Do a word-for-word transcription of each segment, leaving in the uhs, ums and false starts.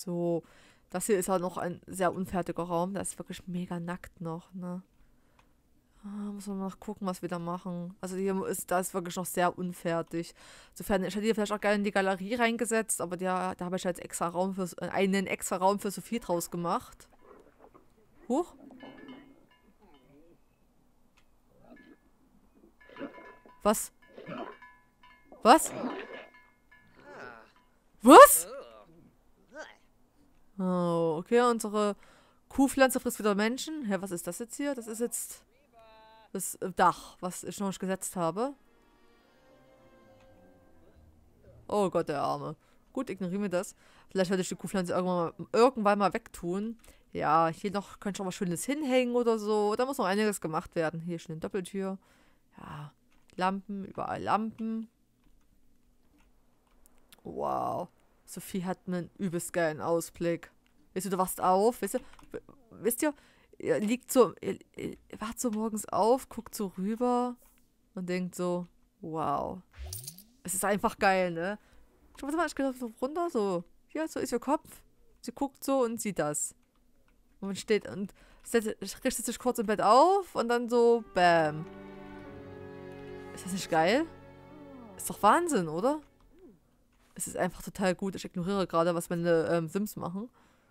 So. Das hier ist auch noch ein sehr unfertiger Raum. Der ist wirklich mega nackt noch, ne? Ah, muss man mal noch gucken, was wir da machen. Also hier ist, da ist wirklich noch sehr unfertig. Sofern, ich hätte hier vielleicht auch gerne in die Galerie reingesetzt, aber der, da habe ich jetzt extra Raum für, äh, einen extra Raum für Sophie draus gemacht. Huch. Was? Was? Was? Oh, okay, unsere Kuhpflanze frisst wieder Menschen. Hä, was ist das jetzt hier? Das ist jetzt das Dach, was ich noch nicht gesetzt habe. Oh Gott, der Arme. Gut, ignorieren wir das. Vielleicht werde ich die Kuhpflanze irgendwann mal, irgendwann mal wegtun. Ja, hier noch könnte ich noch was Schönes hinhängen oder so. Da muss noch einiges gemacht werden. Hier schon eine Doppeltür. Ja, Lampen, überall Lampen. Wow. Sophie hat einen übelst geilen Ausblick. Weißt du, du wachst auf, weißt du, wisst ihr, ihr liegt so, ihr, ihr wacht so morgens auf, guckt so rüber und denkt so, wow. Es ist einfach geil, ne? Schau mal, ich gehe so runter, so, ja, so ist ihr Kopf. Sie guckt so und sieht das. Und man steht und richtet sich kurz im Bett auf und dann so, bam. Ist das nicht geil? Ist doch Wahnsinn, oder? Es ist einfach total gut. Ich ignoriere gerade, was meine ähm, Sims machen.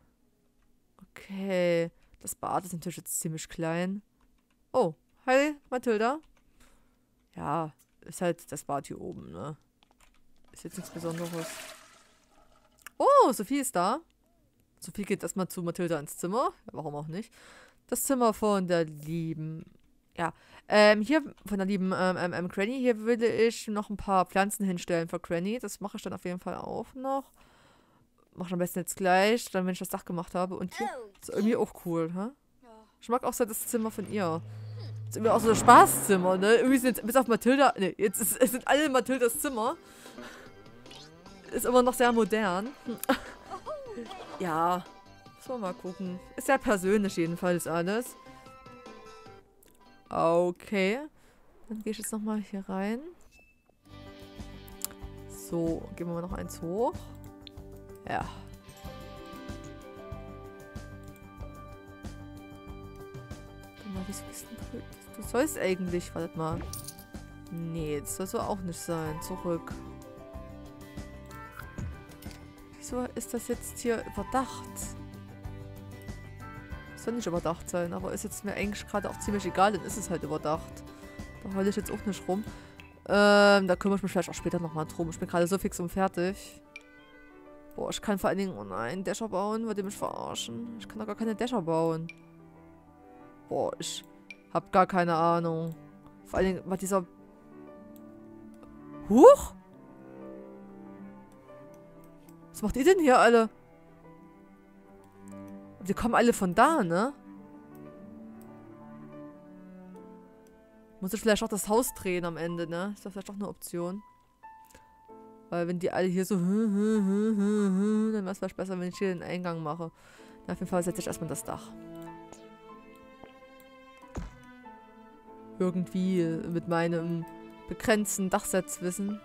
Okay. Das Bad ist natürlich jetzt ziemlich klein. Oh, hi, Mathilda. Ja, ist halt das Bad hier oben, ne? Ist jetzt nichts Besonderes. Oh, Sophie ist da. Sophie geht erstmal zu Mathilda ins Zimmer. Ja, warum auch nicht? Das Zimmer von der lieben... Ja, ähm, hier von der lieben ähm, ähm, Granny, hier würde ich noch ein paar Pflanzen hinstellen für Granny. Das mache ich dann auf jeden Fall auch noch. Mache ich am besten jetzt gleich, dann wenn ich das Dach gemacht habe. Und hier ist irgendwie auch cool, hä? Ich mag auch so das Zimmer von ihr. Ist irgendwie auch so das Spaßzimmer, ne? Irgendwie sind jetzt bis auf Mathilda, ne, jetzt ist, es sind alle Mathildas Zimmer. Ist immer noch sehr modern. Ja, muss man mal gucken. Ist sehr persönlich jedenfalls alles. Okay. Dann gehe ich jetzt nochmal hier rein. So, gehen wir mal noch eins hoch. Ja. Mal, wieso bist du, du sollst eigentlich, wartet mal. Nee, das soll so auch nicht sein. Zurück. Wieso ist das jetzt hier überdacht? Soll nicht überdacht sein, aber ist jetzt mir eigentlich gerade auch ziemlich egal, dann ist es halt überdacht. Da heule ich jetzt auch nicht rum. Ähm, da kümmere ich mich vielleicht auch später nochmal drum. Ich bin gerade so fix und fertig. Boah, ich kann vor allen Dingen, oh nein, Dächer bauen, wollt ihr mich verarschen? Ich kann doch gar keine Dächer bauen. Boah, ich hab gar keine Ahnung. Vor allen Dingen, was dieser... Huch? Was macht ihr denn hier alle? Die kommen alle von da, ne? Muss ich vielleicht auch das Haus drehen am Ende, ne? Ist das vielleicht auch eine Option? Weil wenn die alle hier so... Dann wäre es vielleicht besser, wenn ich hier den Eingang mache. Na, auf jeden Fall setze ich erstmal das Dach. Irgendwie mit meinem begrenzten Dachsetzwissen.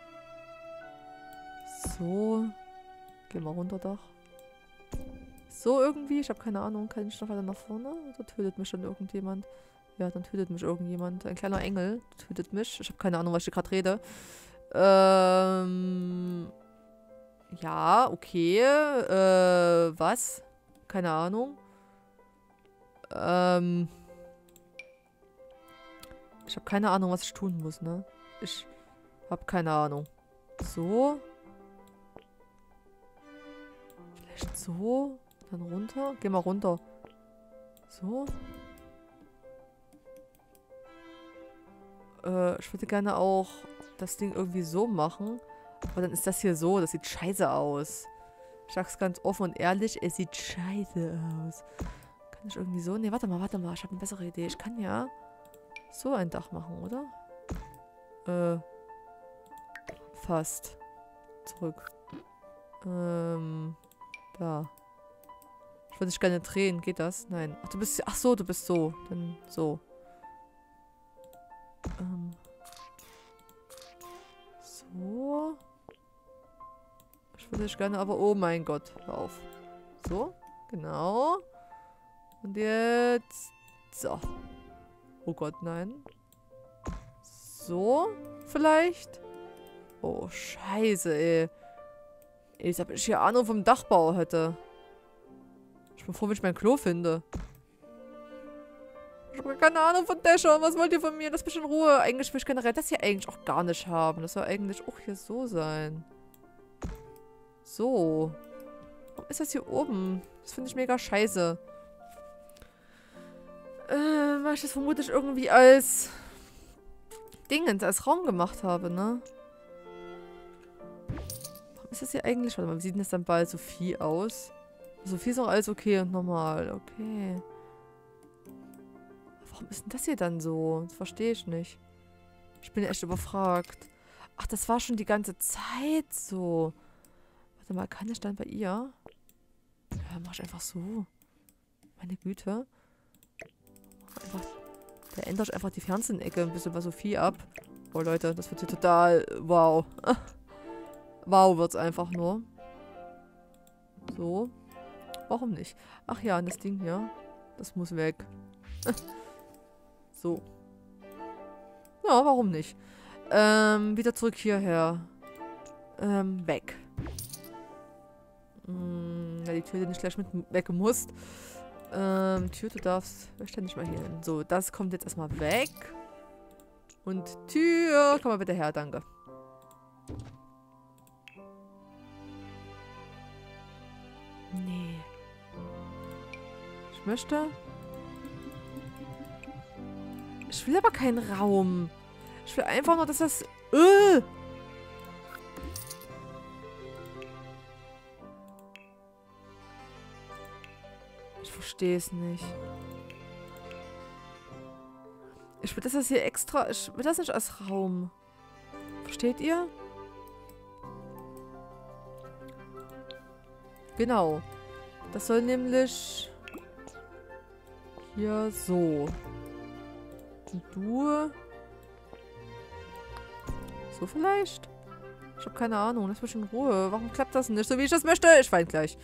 So. Gehen wir runter, Dach. So irgendwie, ich habe keine Ahnung, kann ich noch weiter nach vorne? Oder tötet mich dann irgendjemand? Ja, dann tötet mich irgendjemand. Ein kleiner Engel tötet mich. Ich habe keine Ahnung, was ich gerade rede. Ähm... Ja, okay. Äh, was? Keine Ahnung. Ähm... Ich habe keine Ahnung, was ich tun muss, ne? Ich habe keine Ahnung. So. Vielleicht so. Dann runter. Geh mal runter. So. Äh, ich würde gerne auch das Ding irgendwie so machen. Aber dann ist das hier so. Das sieht scheiße aus. Ich sag's ganz offen und ehrlich. Es sieht scheiße aus. Kann ich irgendwie so? Ne, warte mal, warte mal. Ich habe eine bessere Idee. Ich kann ja so ein Dach machen, oder? Äh. Fast. Zurück. Ähm. Da. Ich würde dich gerne drehen. Geht das? Nein. Ach, du bist... Ach so, du bist so. Dann so. Ähm. So. Ich würde dich gerne aber... Oh mein Gott. Hör auf. So, genau. Und jetzt... So. Oh Gott, nein. So, vielleicht? Oh, scheiße, ey. Ey, als ob ich hier Ahnung vom Dachbau hätte. Ich bin froh, wenn ich mein Klo finde. Ich habe keine Ahnung von Dächern. Was wollt ihr von mir? Lass mich in Ruhe. Eigentlich will ich generell das hier eigentlich auch gar nicht haben. Das soll eigentlich auch hier so sein. So. Warum ist das hier oben? Das finde ich mega scheiße. Äh, weil ich das vermutlich irgendwie als Dingens, als Raum gemacht habe, ne? Warum ist das hier eigentlich? Warte mal, wie sieht denn das dann bei Sophie aus? Sophie ist auch alles okay und normal. Okay. Warum ist denn das hier dann so? Das verstehe ich nicht. Ich bin echt überfragt. Ach, das war schon die ganze Zeit so. Warte mal, kann ich dann bei ihr? Ja, mach ich einfach so. Meine Güte. Einfach, da ändere ich einfach die Fernsehenecke ein bisschen bei Sophie ab. Oh Leute, das wird hier total... Wow. Wow wird's einfach nur. So. Warum nicht? Ach ja, und das Ding hier. Das muss weg. So. Ja, warum nicht? Ähm, wieder zurück hierher. Ähm, weg. Hm, ja, die Tür, die nicht gleich mit weggemusst. Ähm, Tür, du darfst... Ich stell nicht mal hier hin. So, das kommt jetzt erstmal weg. Und Tür, komm mal bitte her, danke. Nee. Ich möchte... Ich will aber keinen Raum. Ich will einfach nur, dass das... Äh! Ich verstehe es nicht. Ich will das jetzt hier extra... Ich will das nicht als Raum. Versteht ihr? Genau. Das soll nämlich... Hier so... Und du... So vielleicht? Ich habe keine Ahnung. Lass mich in Ruhe. Warum klappt das nicht so, wie ich das möchte? Ich weine gleich.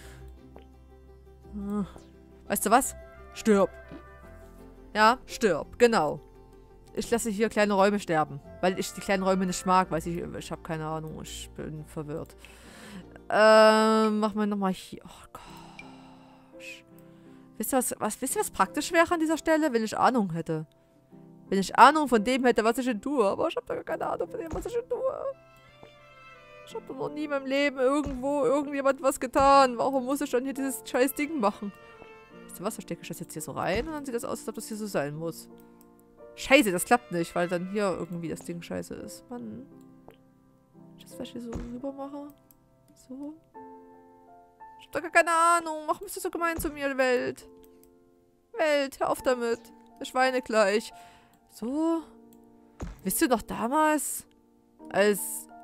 Weißt du was? Stirb. Ja, stirb. Genau. Ich lasse hier kleine Räume sterben. Weil ich die kleinen Räume nicht mag. Weiß ich, ich habe keine Ahnung. Ich bin verwirrt. Ähm, machen wir nochmal hier. Oh Gott. Wisst ihr, was, was, wisst ihr, was praktisch wäre an dieser Stelle? Wenn ich Ahnung hätte. Wenn ich Ahnung von dem hätte, was ich denn tue. Aber ich habe da keine Ahnung von dem, was ich denn tue. Ich habe noch nie in meinem Leben irgendwo irgendjemand was getan. Warum muss ich dann hier dieses scheiß Ding machen? Weißt du was, da stecke ich das jetzt hier so rein und dann sieht das aus, als ob das hier so sein muss. Scheiße, das klappt nicht, weil dann hier irgendwie das Ding scheiße ist. Mann. Ich das vielleicht hier so rüber mache? So. Ich hab da gar keine Ahnung. Warum bist du so gemein zu mir, Welt? Welt, hör auf damit. Ich weine gleich. So. Wisst ihr noch damals, als...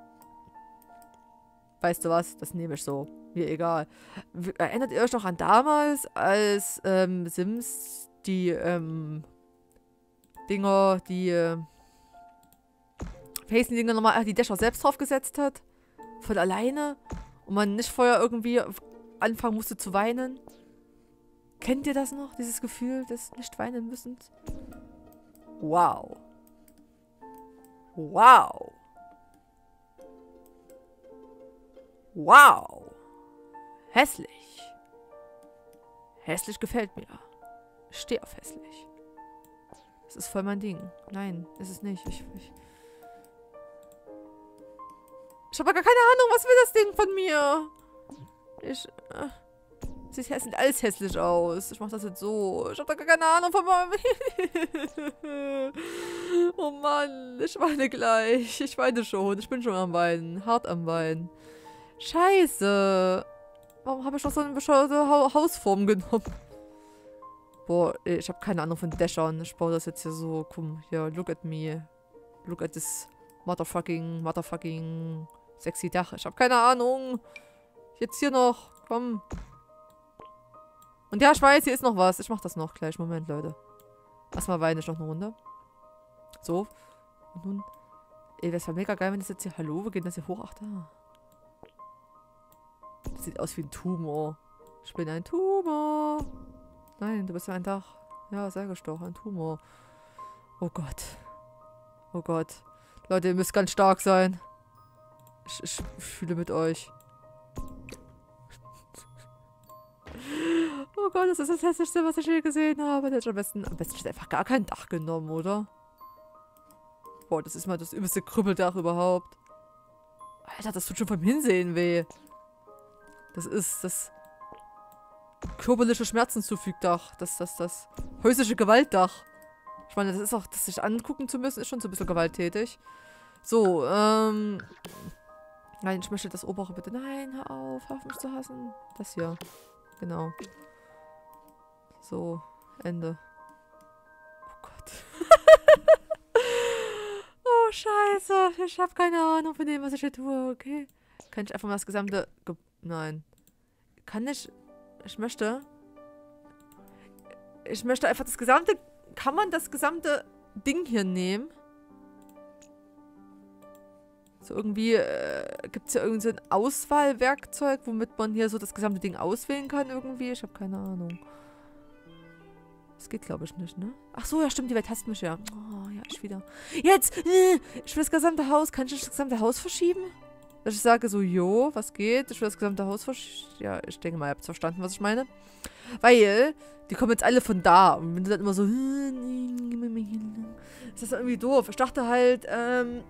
Weißt du was? Das nehme ich so. Mir egal. Erinnert ihr euch noch an damals, als ähm, Sims die ähm, Dinger, die äh, Facing-Dinger nochmal, die Dächer selbst draufgesetzt hat? Von alleine? Und man nicht vorher irgendwie anfangen musste zu weinen? Kennt ihr das noch? Dieses Gefühl des nicht weinen müssens? Wow. Wow. Wow. Hässlich. Hässlich gefällt mir. Ich stehe auf hässlich. Das ist voll mein Ding. Nein, ist es nicht. Ich, ich, ich habe gar keine Ahnung, was will das Ding von mir? Ich... Äh, sieht hässlich, alles hässlich aus. Ich mache das jetzt so. Ich habe gar keine Ahnung von meinem... Oh Mann, ich weine gleich. Ich weine schon. Ich bin schon am Weinen. Hart am Weinen. Scheiße. Warum habe ich doch so eine bescheuerte ha Hausform genommen? Boah, ich habe keine Ahnung von Dächern. Ich baue das jetzt hier so. Komm, hier, look at me. Look at this motherfucking, motherfucking sexy Dach. Ich habe keine Ahnung. Jetzt hier noch. Komm. Und ja, ich weiß, hier ist noch was. Ich mach das noch gleich. Moment, Leute. Erstmal weine ich noch eine Runde. So. Und nun. Ey, das wäre mega geil, wenn das jetzt hier... Hallo, wir gehen das hier hoch. Ach, da. Das sieht aus wie ein Tumor. Ich bin ein Tumor. Nein, du bist ja ein Dach. Ja, sag ich doch, ein Tumor. Oh Gott. Oh Gott. Leute, ihr müsst ganz stark sein. Ich, ich, ich fühle mit euch. Oh Gott, das ist das Hässlichste, was ich je gesehen habe. Der hat am besten, am besten ist einfach gar kein Dach genommen, oder? Boah, das ist mal das übelste Krüppeldach überhaupt. Alter, das tut schon vom Hinsehen weh. Das ist das körperliche Schmerzenzufügdach. Das, das, das häusliche Gewaltdach. Ich meine, das ist auch, das sich angucken zu müssen, ist schon so ein bisschen gewalttätig. So, ähm... Nein, ich möchte das obere bitte. Nein, hör auf, hör auf mich zu hassen. Das hier. Genau. So, Ende. Oh Gott. Oh, scheiße. Ich habe keine Ahnung von dem, was ich hier tue, okay? Kann ich einfach mal das gesamte... Ge Nein. Kann ich... Ich möchte... Ich möchte einfach das gesamte... Kann man das gesamte Ding hier nehmen? So irgendwie... Äh, gibt es ja irgendwie so ein Auswahlwerkzeug, womit man hier so das gesamte Ding auswählen kann irgendwie? Ich habe keine Ahnung. Das geht, glaube ich, nicht, ne? Ach so, ja, stimmt, die Welt hasst mich ja. Oh, ja, ich wieder. Jetzt! Äh, ich will das gesamte Haus. Kann ich das gesamte Haus verschieben? Dass ich sage so, jo, was geht? Ich will das gesamte Haus verschieben. Ja, ich denke mal, ihr habt verstanden, was ich meine. Weil, die kommen jetzt alle von da. Und wenn du dann immer so... Das ist irgendwie doof. Ich dachte halt, ähm...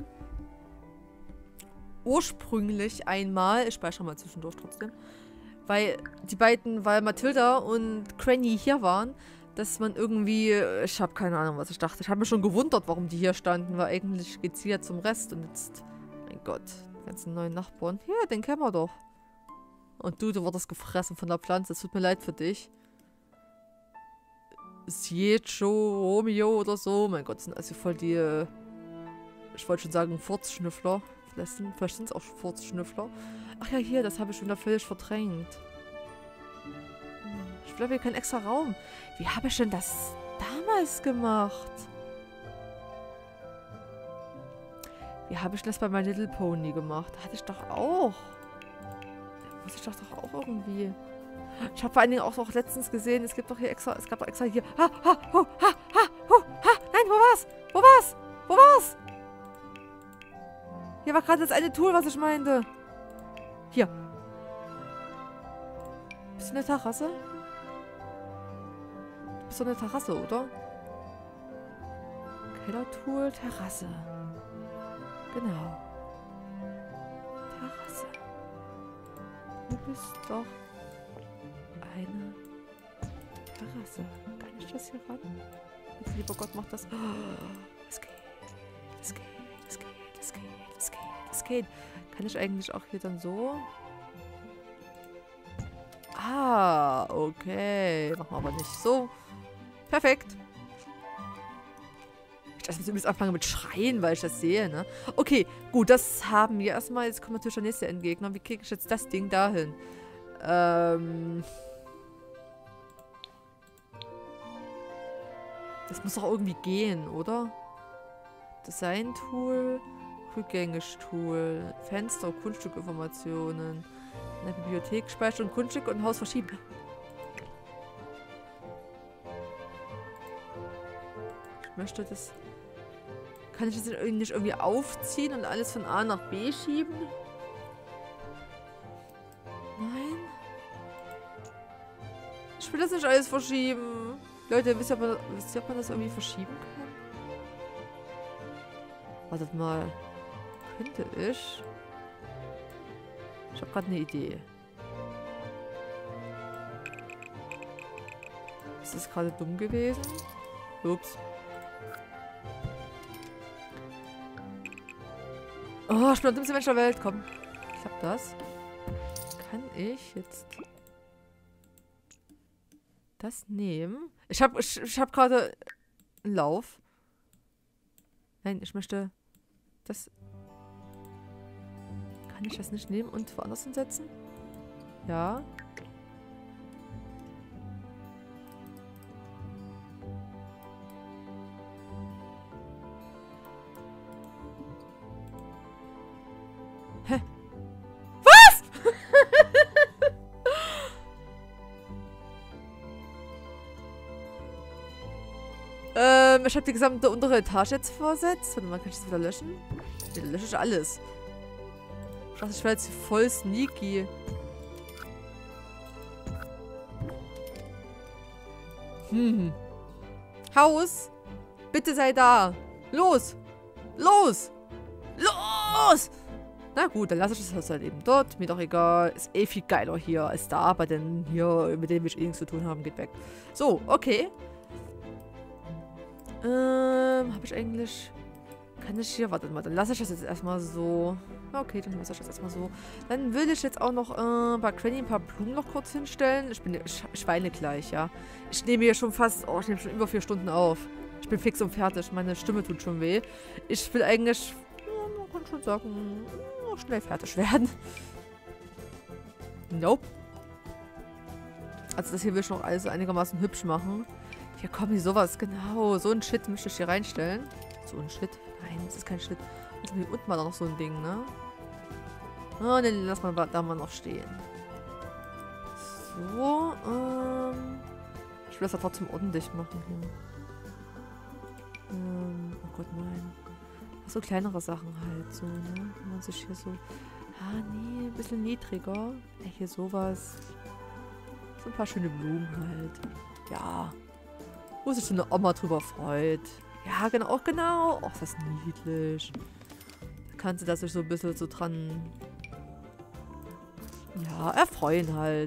ursprünglich einmal... Ich speichere mal zwischendurch trotzdem. Weil die beiden, weil Mathilda und Cranny hier waren, dass man irgendwie, ich habe keine Ahnung, was ich dachte. Ich habe mich schon gewundert, warum die hier standen, weil eigentlich geht sie ja zum Rest und jetzt, mein Gott, die ganzen neuen Nachbarn. Ja, den kennen wir doch. Und du, du wurdest gefressen von der Pflanze. Es tut mir leid für dich. Siecho, Romeo oder so. Mein Gott, sind also voll die, äh, ich wollte schon sagen, Furzschnüffler. Vielleicht sind es auch Furzschnüffler. Ach ja, hier, das habe ich schon da völlig verdrängt. Ich glaube, hier kein extra Raum. Wie habe ich denn das damals gemacht? Wie habe ich das bei My Little Pony gemacht? Hatte ich doch auch. Da muss ich doch doch auch irgendwie... Ich habe vor allen Dingen auch noch letztens gesehen, es gibt doch hier extra... Es gab doch extra hier... Ha, ha, hu, ha, ha, hu, ha. Nein, wo war's? Wo war's? Wo war's? Hier war gerade das eine Tool, was ich meinte. Hier. Bist du eine Terrasse? Du bist doch eine Terrasse, oder? Kellertool, Terrasse. Genau. Terrasse. Du bist doch eine Terrasse. Kann ich das hier ran? Bitte, lieber Gott, mach das. Es geht. Es geht. Es geht. Es geht. Es geht. Es geht. Kann ich eigentlich auch hier dann so? Ah, okay. Machen wir aber nicht so. Perfekt. Ich lasse mich übrigens anfangen mit Schreien, weil ich das sehe, ne? Okay, gut, das haben wir erstmal. Jetzt kommt natürlich der nächste Endgegner. Wie kriege ich jetzt das Ding dahin? Ähm... Das muss doch irgendwie gehen, oder? Design-Tool, Rückgängig-Tool, Fenster, Kunststückinformationen, in der Bibliothek speichern, Kunststück und Haus verschieben. Ich möchte das... Kann ich das nicht irgendwie aufziehen und alles von A nach B schieben? Nein? Ich will das nicht alles verschieben. Leute, wisst ihr, ob man, wisst ihr, ob man das irgendwie verschieben kann? Wartet mal. Könnte ich? Ich habe gerade eine Idee. Ist das gerade dumm gewesen? Ups. Oh, ich bin der dümmste Mensch der Welt. Komm. Ich hab das. Kann ich jetzt das nehmen? Ich hab, ich, ich hab gerade einen Lauf. Nein, ich möchte das... Kann ich das nicht nehmen und woanders hinsetzen? Ja. Hä? Was? Ähm, ich habe die gesamte untere Etage jetzt versetzt. Warte mal, kann ich das wieder löschen? Nee, dann lösche ich alles. Ich dachte, ich wäre jetzt voll sneaky. Hm. Haus, bitte sei da. Los. Los. Los. Na gut, dann lasse ich das Haus halt eben dort. Mir doch egal. Ist eh viel geiler hier als da. Aber denn hier, mit dem wir eh nichts zu tun haben, geht weg. So, okay. Ähm, habe ich eigentlich... Kann ich hier... Warte mal, dann lasse ich das jetzt erstmal so. Okay, dann lasse ich das erstmal so. Dann will ich jetzt auch noch äh, bei Granny ein paar Blumen noch kurz hinstellen. Ich bin... Ich, ich weine gleich, ja. Ich nehme hier schon fast... Oh, ich nehme schon über vier Stunden auf. Ich bin fix und fertig. Meine Stimme tut schon weh. Ich will eigentlich... Ja, man kann schon sagen... schnell fertig werden. Nope. Also das hier will ich noch alles einigermaßen hübsch machen. Hier kommen die sowas, genau. So ein Shit möchte ich hier reinstellen. So ein Shit? Nein, das ist kein Shit. Und hier unten war da noch so ein Ding, ne? Oh, ne, lass mal da mal noch stehen. So, ähm... ich will das ja trotzdem ordentlich machen hier. Ähm, oh Gott, nein. So kleinere Sachen halt, so, ne? Wenn man sich hier so... Ah, nee, ein bisschen niedriger. Ja, hier sowas. So ein paar schöne Blumen halt. Ja. Wo sich so eine Oma drüber freut. Ja, genau, auch genau. Och, das ist niedlich. Da kannst du das sich so ein bisschen so dran... Ja, erfreuen halt.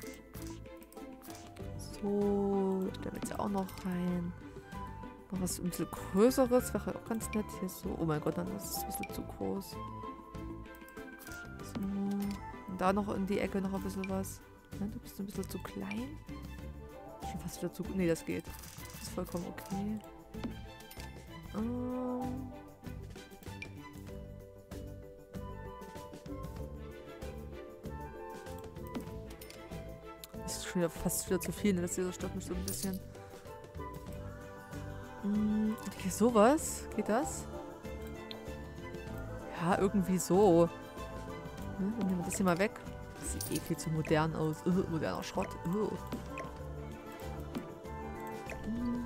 So, ich stelle jetzt ja auch noch rein. Noch was ein bisschen größeres wäre auch ganz nett hier so. Oh mein Gott, dann ist es ein bisschen zu groß. So. Und da noch in die Ecke noch ein bisschen was. Nein, du bist ein bisschen zu klein. Schon fast wieder zu... Nee, das geht. Das ist vollkommen okay. Ähm. Das ist schon wieder fast wieder zu viel, ne? Das hier stört mich so ein bisschen. Hm, hier sowas? Geht das? Ja, irgendwie so. Hm, dann nehmen wir das hier mal weg. Das sieht eh viel zu modern aus. Uh, moderner Schrott. Uh. Hm.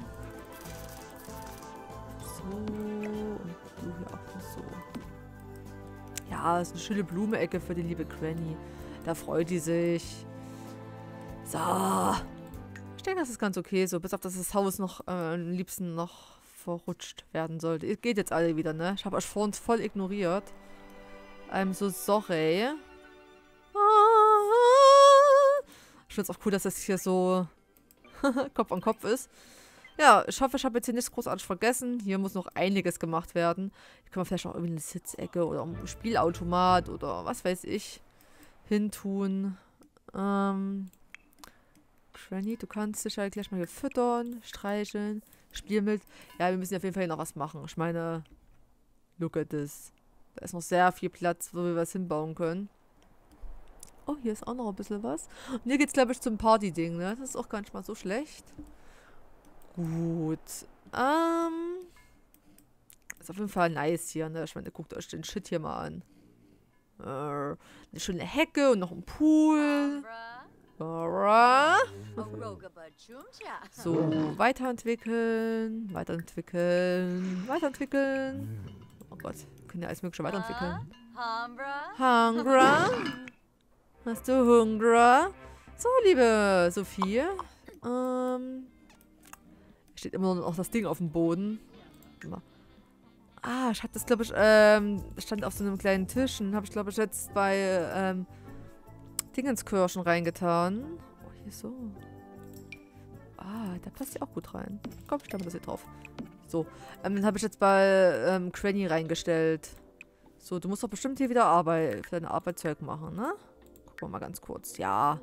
So. Und du hier auch noch so. Ja, das ist eine schöne Blumenecke für die liebe Granny. Da freut die sich. So. Ich denke, das ist ganz okay so. Bis auf, dass das Haus noch äh, am liebsten noch verrutscht werden sollte. Ihr geht jetzt alle wieder, ne? Ich habe euch vorhin voll ignoriert. I'm so sorry. Ich finde es auch cool, dass das hier so Kopf an Kopf ist. Ja, ich hoffe, ich habe jetzt hier nichts großartig vergessen. Hier muss noch einiges gemacht werden. Hier können wir vielleicht auch irgendwie eine Sitzecke oder ein Spielautomat oder was weiß ich hintun. Ähm... Granny, du kannst dich halt gleich mal hier füttern, streicheln, spielen mit. Ja, wir müssen auf jeden Fall hier noch was machen. Ich meine, look at this. Da ist noch sehr viel Platz, wo wir was hinbauen können. Oh, hier ist auch noch ein bisschen was. Und hier geht's, glaube ich, zum Party-Ding, ne? Das ist auch gar nicht mal so schlecht. Gut. Ähm. Ist auf jeden Fall nice hier, ne? Ich meine, guckt euch den Shit hier mal an. Äh, eine schöne Hecke und noch ein Pool. Alright. So, weiterentwickeln, weiterentwickeln, weiterentwickeln. Oh Gott, wir können ja alles mögliche weiterentwickeln. Hunger? Hast du Hunger? So, liebe Sophie. Ähm. Steht immer noch das Ding auf dem Boden. Ah, ich hab das, glaube ich, ähm, stand auf so einem kleinen Tisch und habe ich, glaube ich, jetzt bei, ähm, Dingenskirschen reingetan. Oh, hier so. Ah, da passt ja auch gut rein. Komm, ich glaube das hier drauf. So, ähm, dann habe ich jetzt bei ähm, Granny reingestellt. So, du musst doch bestimmt hier wieder Arbeit, für deine Arbeitszeug machen, ne? Gucken wir mal ganz kurz. Ja.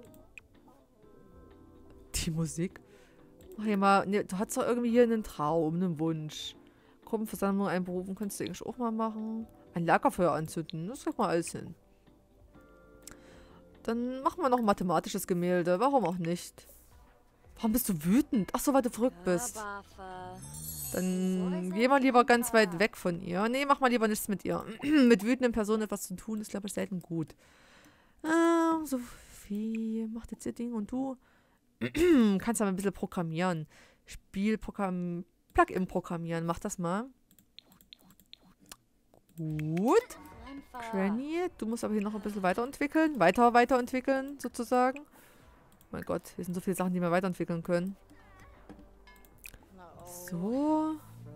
Die Musik. Mach hier mal, ne, du hast doch irgendwie hier einen Traum, einen Wunsch. Gruppenversammlung einberufen, kannst du eigentlich auch mal machen. Ein Lagerfeuer anzünden, das kriegt man alles hin. Dann machen wir noch ein mathematisches Gemälde. Warum auch nicht? Warum bist du wütend? Ach so, weil du verrückt bist. Dann geh mal lieber ganz weit weg von ihr. Nee, mach mal lieber nichts mit ihr. Mit wütenden Personen etwas zu tun, ist, glaube ich, selten gut. Ähm, Sophie macht jetzt ihr Ding und du kannst aber ein bisschen programmieren. Spielprogramm Plugin programmieren. Mach das mal. Gut. Granny, du musst aber hier noch ein bisschen weiterentwickeln. Weiter weiterentwickeln, sozusagen. Mein Gott, hier sind so viele Sachen, die wir weiterentwickeln können. So.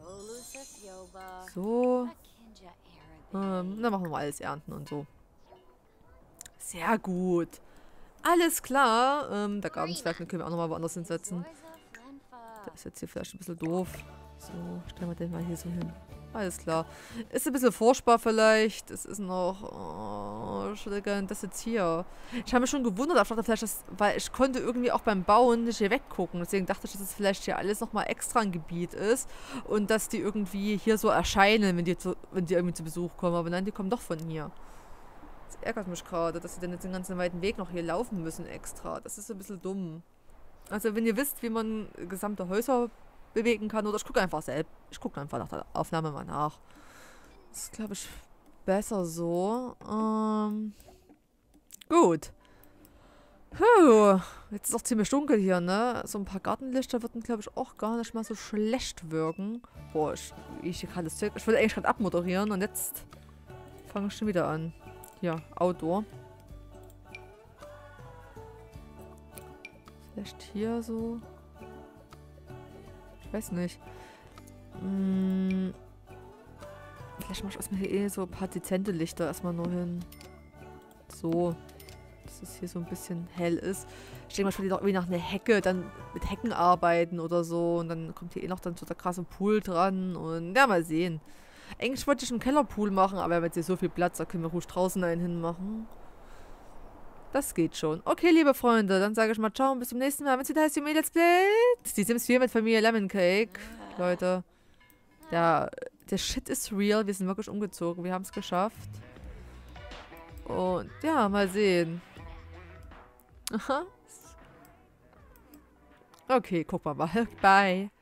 So. Ähm, dann machen wir mal alles ernten und so. Sehr gut. Alles klar. Ähm, der Gartenzwerg, den können wir auch nochmal woanders hinsetzen. Der ist jetzt hier vielleicht ein bisschen doof. So, stellen wir den mal hier so hin. Alles klar. Ist ein bisschen furchtbar vielleicht. Es ist noch... Oh, Entschuldigung, das jetzt hier. Ich habe mich schon gewundert, ich dachte vielleicht, das, weil ich konnte irgendwie auch beim Bauen nicht hier weggucken. Deswegen dachte ich, dass es vielleicht hier alles nochmal extra ein Gebiet ist. Und dass die irgendwie hier so erscheinen, wenn die, zu, wenn die irgendwie zu Besuch kommen. Aber nein, die kommen doch von hier. Das ärgert mich gerade, dass sie dann jetzt den ganzen weiten Weg noch hier laufen müssen extra. Das ist ein bisschen dumm. Also wenn ihr wisst, wie man gesamte Häuser bewegen kann, oder ich gucke einfach selbst. Ich gucke einfach nach der Aufnahme mal nach. Das ist, glaube ich, besser so. Ähm, gut. Puh. Jetzt ist es auch ziemlich dunkel hier, ne? So ein paar Gartenlichter würden, glaube ich, auch gar nicht mal so schlecht wirken. Boah, ich, ich hier gerade das Zeug. Ich wollte eigentlich gerade abmoderieren und jetzt fange ich schon wieder an. Ja, Outdoor. Vielleicht hier so. Ich weiß nicht. Hm. Vielleicht mache ich erstmal hier eh so ein paar dezente Lichter erstmal nur hin. So. Dass es hier so ein bisschen hell ist. Ich denke mal, ich will irgendwie nach einer Hecke dann mit Hecken arbeiten oder so. Und dann kommt hier eh noch dann so der krasse Pool dran. Und ja, mal sehen. Eigentlich wollte ich einen Kellerpool machen, aber wir haben jetzt hier so viel Platz, da können wir ruhig draußen einen hinmachen. Das geht schon. Okay, liebe Freunde, dann sage ich mal ciao und bis zum nächsten Mal. Wenn es wieder heißt, Jume Let's Play. Die Sims vier mit Familie Lemon Cake. Leute. Ja, der Shit ist real. Wir sind wirklich umgezogen. Wir haben es geschafft. Und ja, mal sehen. Aha. Okay, guck mal mal. Bye.